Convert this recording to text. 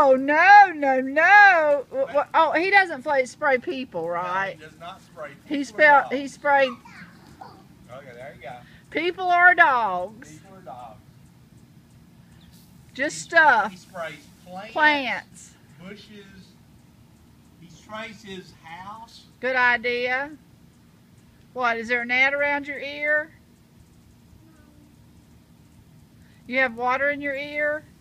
Oh, no, no, no. Oh, he doesn't spray people, right? No, he does not spray people. He sprayed. Okay, there you go. People or dogs? People or dogs. Just stuff. He sprays Plants. bushes. He sprays his house. Good idea. What, is there a gnat around your ear? You have water in your ear?